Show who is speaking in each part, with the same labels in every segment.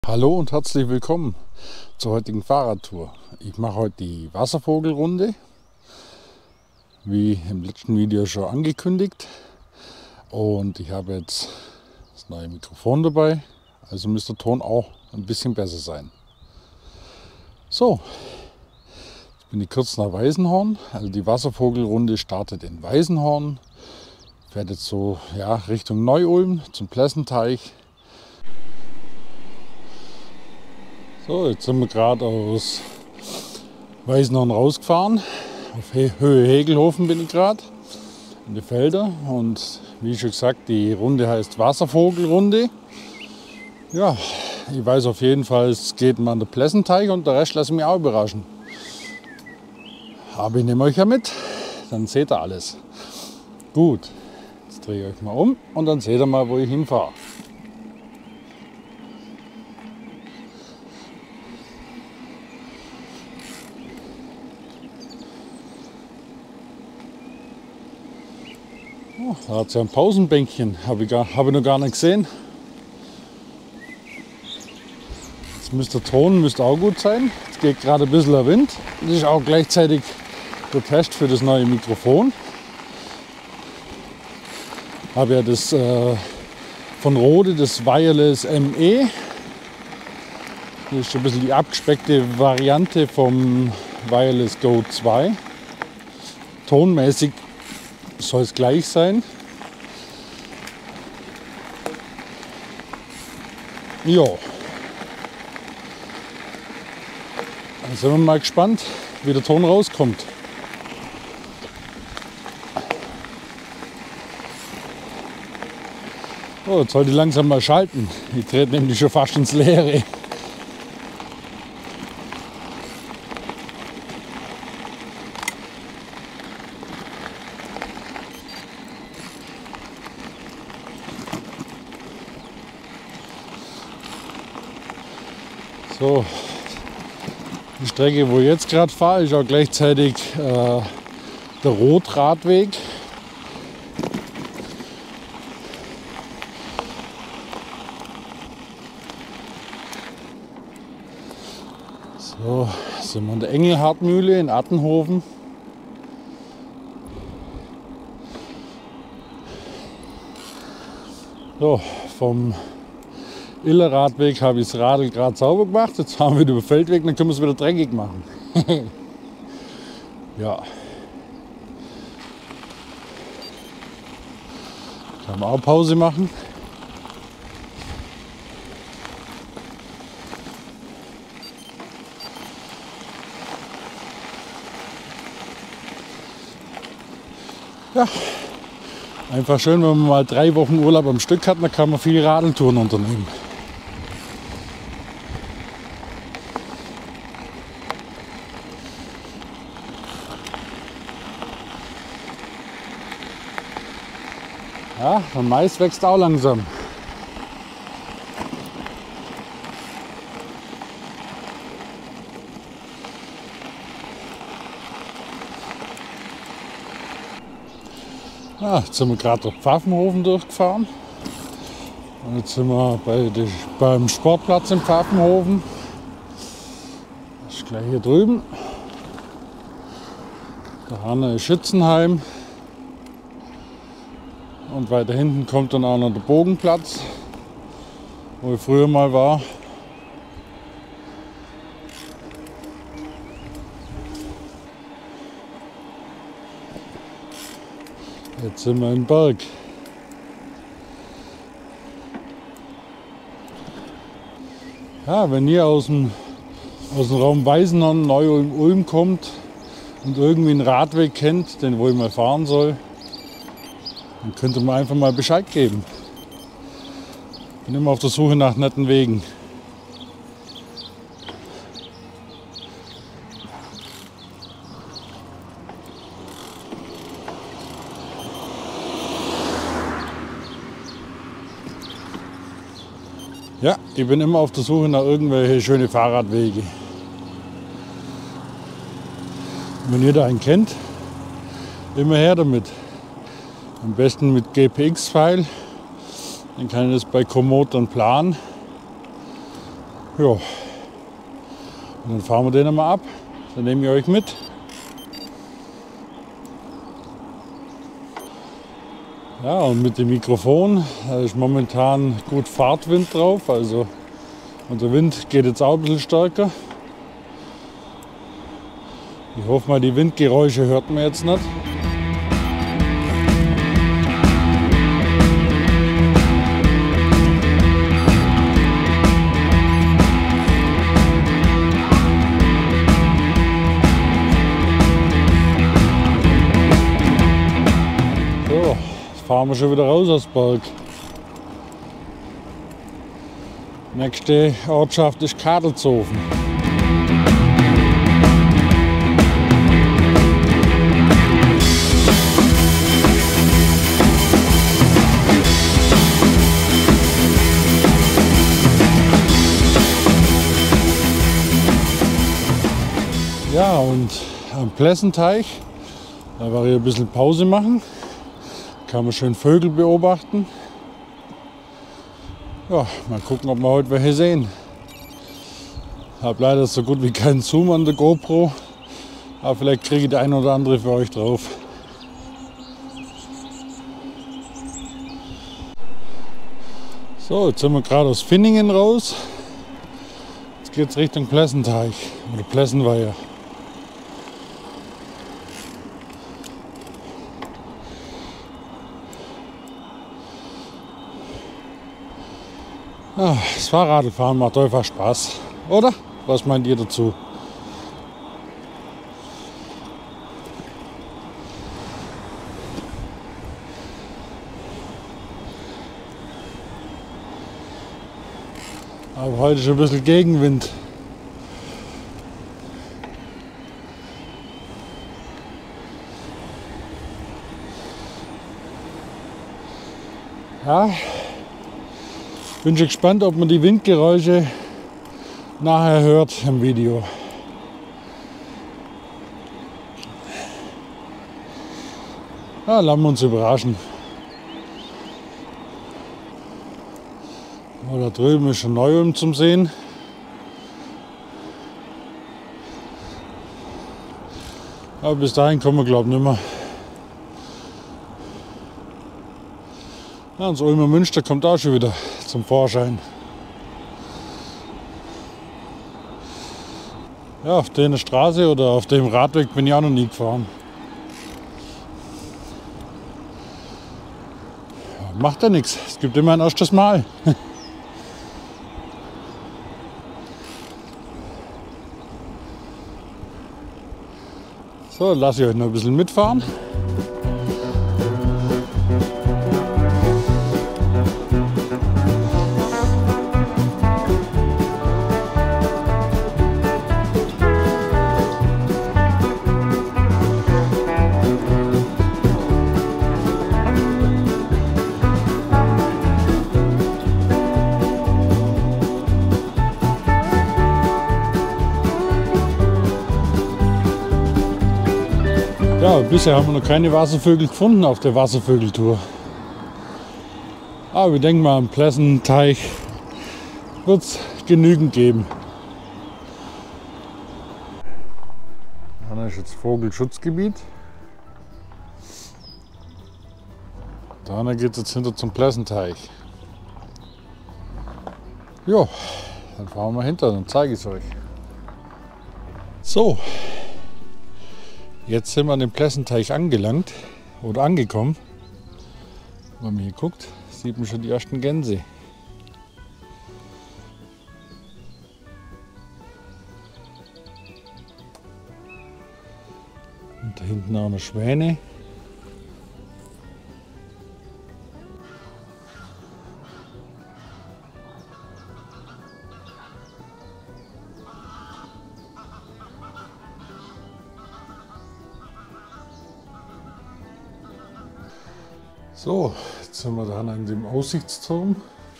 Speaker 1: Hallo und herzlich willkommen zur heutigen Fahrradtour. Ich mache heute die Wasservogelrunde, wie im letzten Video schon angekündigt. Und ich habe jetzt das neue Mikrofon dabei, also müsste der Ton auch ein bisschen besser sein. So, jetzt bin ich kurz nach Weißenhorn. Also die Wasservogelrunde startet in Weißenhorn, fährt jetzt so Richtung Neu-Ulm zum Plessenteich. So, jetzt sind wir gerade aus Weißenhorn rausgefahren. Auf Höhe Hegelhofen bin ich gerade in die Felder. Und wie schon gesagt, die Runde heißt Wasservogelrunde. Ja, ich weiß auf jeden Fall, es geht mal an den Plessenteich und der Rest lasse ich mich auch überraschen. Aber ich nehme euch ja mit, dann seht ihr alles. Gut, jetzt drehe ich euch mal um und dann seht ihr mal, wo ich hinfahre. Oh, da hat es ja ein Pausenbänkchen, habe ich noch gar nicht gesehen. Jetzt müsste der Ton auch gut sein. Jetzt geht gerade ein bisschen der Wind. Das ist auch gleichzeitig der Test für das neue Mikrofon. Ich habe ja das von Rode, das Wireless ME. Das ist ein bisschen die abgespeckte Variante vom Wireless Go 2. Tonmäßig soll es gleich sein. Ja. Dann sind wir mal gespannt, wie der Ton rauskommt. Oh, jetzt sollte ich langsam mal schalten. Ich trete nämlich schon fast ins Leere. So, die Strecke, wo ich jetzt gerade fahre, ist auch gleichzeitig der Rotradweg. So, sind wir an der Engelhardmühle in Attenhofen. So, vom Illerradweg habe ich das Radl gerade sauber gemacht. Jetzt fahren wir wieder über den Feldweg, dann können wir es wieder dreckig machen. Ja. Kann man auch Pause machen. Ja. Einfach schön, wenn man mal 3 Wochen Urlaub am Stück hat, dann kann man viele Radeltouren unternehmen. Ja, der Mais wächst auch langsam. Ja, jetzt sind wir gerade durch Pfaffenhofen durchgefahren. Und jetzt sind wir beim Sportplatz in Pfaffenhofen. Das ist gleich hier drüben. Da Hanne ist Schützenheim. Und weiter hinten kommt dann auch noch der Bogenplatz, wo ich früher mal war. Jetzt sind wir im Berg. Ja, wenn ihr aus dem Raum Weißenhorn, Neu-Ulm, Ulm kommt und irgendwie einen Radweg kennt, den wo ich mal fahren soll, dann könnt ihr mir einfach mal Bescheid geben. Ich bin immer auf der Suche nach netten Wegen. Ja, ich bin immer auf der Suche nach irgendwelche schöne Fahrradwege. Wenn ihr da einen kennt, immer her damit. Am besten mit GPX-File. Dann kann ich das bei Komoot dann planen. Ja. Und dann fahren wir den einmal ab. Dann nehme ich euch mit. Ja, und mit dem Mikrofon, da ist momentan gut Fahrtwind drauf. Also unser Wind geht jetzt auch ein bisschen stärker. Ich hoffe mal, die Windgeräusche hört man jetzt nicht. So, jetzt fahren wir schon wieder raus aus Berg. Nächste Ortschaft ist Kadelshofen. Ja, und am Plessenteich, da werde ich ein bisschen Pause machen. Kann man schön Vögel beobachten. Ja, mal gucken, ob wir heute welche sehen. Ich habe leider so gut wie keinen Zoom an der GoPro, aber vielleicht kriege ich die ein oder andere für euch drauf. So, jetzt sind wir gerade aus Finningen raus. Jetzt geht es Richtung Plessenteich oder Plessenweiher. Das Fahrradfahren macht einfach Spaß, oder? Was meint ihr dazu? Aber heute ist ein bisschen Gegenwind. Ja. Bin schon gespannt, ob man die Windgeräusche nachher hört im Video. Ja, lassen wir uns überraschen. Oh, da drüben ist schon Neuem zum Sehen. Aber bis dahin kommen wir, glaube ich, nicht mehr. Ja, und das Ulmer Münster kommt auch schon wieder zum Vorschein. Ja, auf der Straße oder auf dem Radweg bin ich auch noch nie gefahren. Ja, macht ja nichts, es gibt immer ein erstes Mal. So, lasse ich euch noch ein bisschen mitfahren. Ja, bisher haben wir noch keine Wasservögel gefunden auf der Wasservögeltour. Aber wir denken mal, am Plessenteich wird es genügend geben. Da ist jetzt Vogelschutzgebiet. Da geht es jetzt hinter zum Plessenteich. Ja, dann fahren wir hinter, dann zeige ich es euch. So. Jetzt sind wir an dem Plessenteich angelangt oder angekommen. Wenn man hier guckt, sieht man schon die ersten Gänse. Und da hinten auch noch Schwäne. So, jetzt sind wir dann an dem Aussichtsturm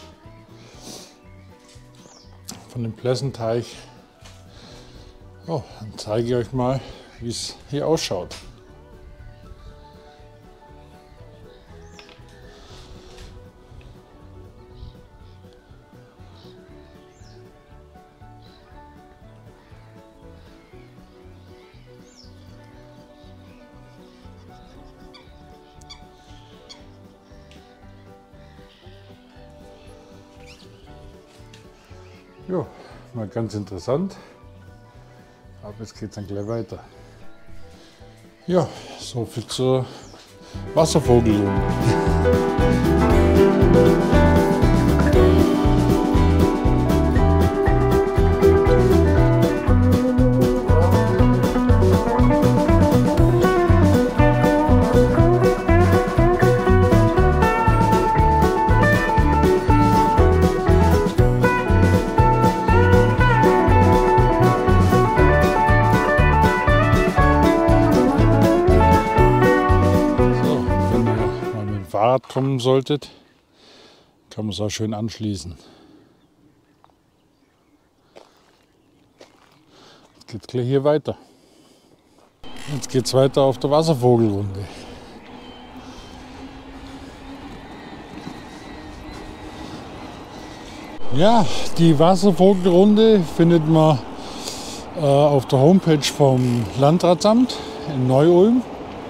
Speaker 1: von dem Plessenteich. Oh, dann zeige ich euch mal, wie es hier ausschaut. Ja, mal ganz interessant. Aber jetzt geht es dann gleich weiter. Ja, so viel zur Wasservogelrunde. Fahrrad kommen solltet, kann man es auch schön anschließen. Jetzt geht es gleich hier weiter. Jetzt geht es weiter auf der Wasservogelrunde. Ja, die Wasservogelrunde findet man auf der Homepage vom Landratsamt in Neu-Ulm.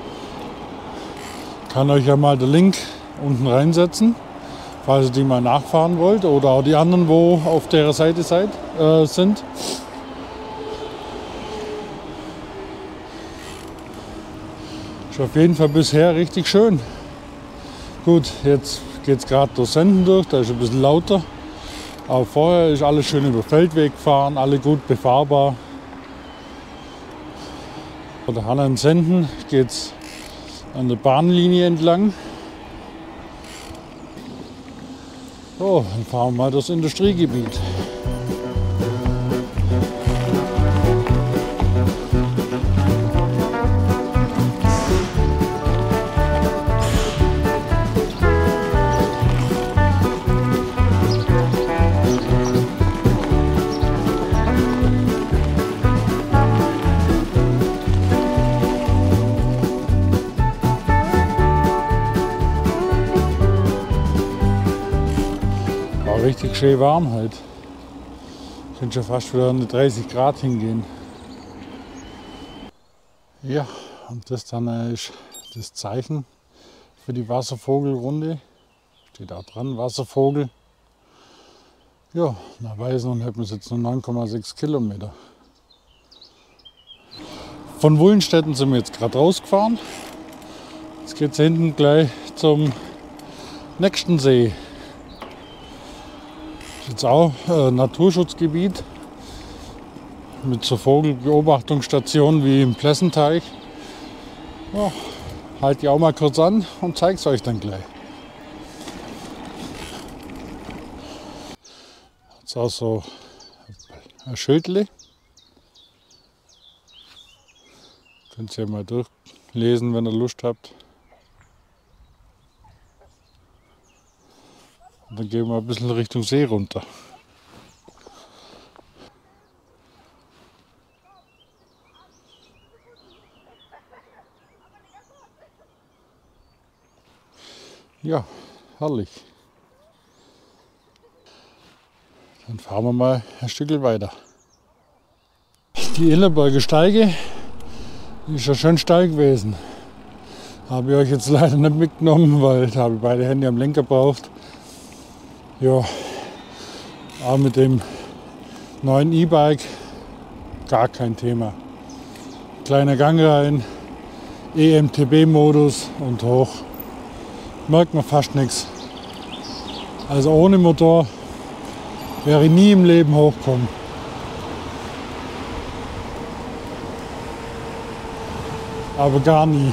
Speaker 1: Kann euch ja mal den Link unten reinsetzen, falls ihr die mal nachfahren wollt oder auch die anderen, wo auf der Seite sind. Ist auf jeden Fall bisher richtig schön. Gut, jetzt geht es gerade durch Senden durch, da ist ein bisschen lauter. Aber vorher ist alles schön über Feldweg gefahren, alle gut befahrbar. Von der Hanna in Senden geht es an der Bahnlinie entlang. So, dann fahren wir mal durchs Industriegebiet. Richtig schön warm halt. Könnte schon fast wieder an die 30 Grad hingehen. Ja, und das dann ist das Zeichen für die Wasservogelrunde. Steht auch dran, Wasservogel. Ja, nach Weißen hätten wir jetzt nur 9,6 Kilometer. Von Wullenstetten sind wir jetzt gerade rausgefahren. Jetzt geht es hinten gleich zum nächsten See. Jetzt auch Naturschutzgebiet mit so Vogelbeobachtungsstationen wie im Plessenteich. Ja, halt die auch mal kurz an und zeige es euch dann gleich. Jetzt auch so ein Schildle. Könnt ihr ja mal durchlesen, wenn ihr Lust habt. Und dann gehen wir ein bisschen Richtung See runter. Ja, herrlich. Dann fahren wir mal ein Stück weiter. Die Illerberger Steige ist ja schön steil gewesen. Habe ich euch jetzt leider nicht mitgenommen, weil da habe ich beide Hände am Lenker gebraucht. Ja, auch mit dem neuen E-Bike gar kein Thema. Kleiner Gang rein, EMTB-Modus und hoch. Merkt man fast nichts. Also ohne Motor wäre ich nie im Leben hochgekommen. Aber gar nie.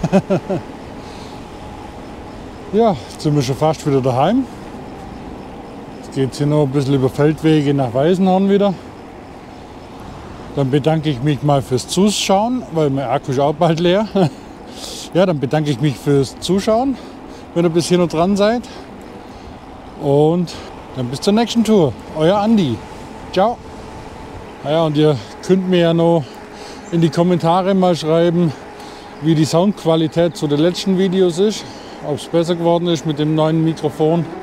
Speaker 1: Ja, jetzt sind wir schon fast wieder daheim. Geht es hier noch ein bisschen über Feldwege nach Weißenhorn wieder. Dann bedanke ich mich mal fürs Zuschauen, weil mein Akku ist auch bald leer. Ja, dann bedanke ich mich fürs Zuschauen, wenn ihr bis hier noch dran seid. Und dann bis zur nächsten Tour. Euer Andi. Ciao. Ja, und ihr könnt mir ja noch in die Kommentare mal schreiben, wie die Soundqualität zu den letzten Videos ist. Ob es besser geworden ist mit dem neuen Mikrofon.